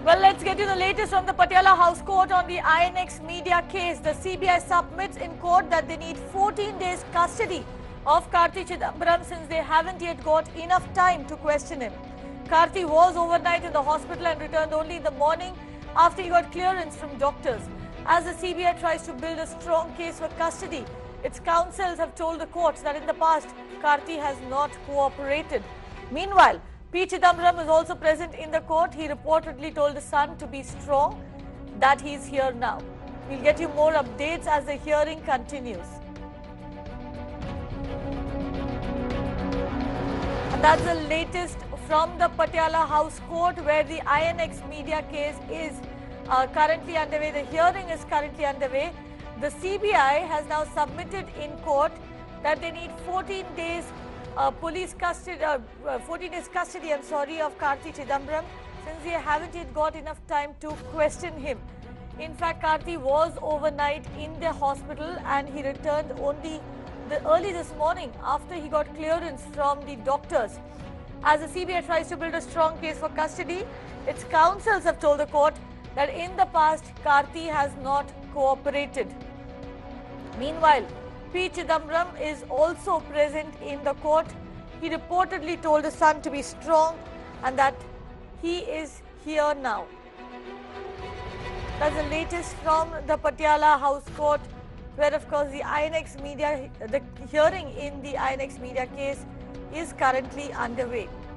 Well, let's get you the latest from the Patiala House Court on the INX Media case. The CBI submits in court that they need 14 days custody of Karti Chidambaram since they haven't yet got enough time to question him. Karti was overnight in the hospital and returned only in the morning after he got clearance from doctors. As the CBI tries to build a strong case for custody, its counsels have told the court that in the past, Karti has not cooperated. Meanwhile, P. Chidambaram is also present in the court. He reportedly told the Sun to be strong, that he is here now. We'll get you more updates as the hearing continues. And that's the latest from the Patiala House Court, where the INX Media case is currently underway. The hearing is currently underway. The CBI has now submitted in court that they need 14 days police custody, 14 days custody, of Karti Chidambaram, since they haven't yet got enough time to question him. In fact, Karti was overnight in the hospital and he returned only early this morning after he got clearance from the doctors. As the CBI tries to build a strong case for custody, its counsels have told the court that in the past, Karti has not cooperated. Meanwhile, P. Chidambaram is also present in the court. He reportedly told the Sun to be strong and that he is here now. That's the latest from the Patiala House Court, where of course the INX Media, the hearing in the INX Media case is currently underway.